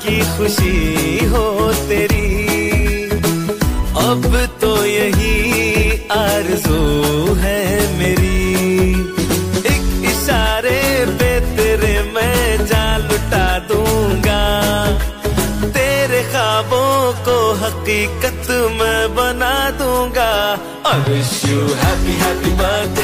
की खुशी हो तेरी। अब तो यही आरज़ू है मेरी, एक इशारे पे तेरे मैं जान लुटा दूंगा, तेरे ख्वाबों को हकीकत मैं बना दूंगा। I wish you happy happy birthday